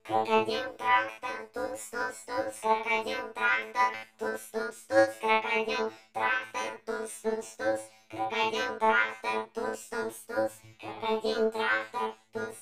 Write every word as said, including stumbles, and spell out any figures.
Крокодил трактор, туз-туз-туз, крокодил трактор, туз-туз-туз, крокодил трактор, туз-туз-туз, крокодил трактор, туз-туз-туз, крокодил трактор, туз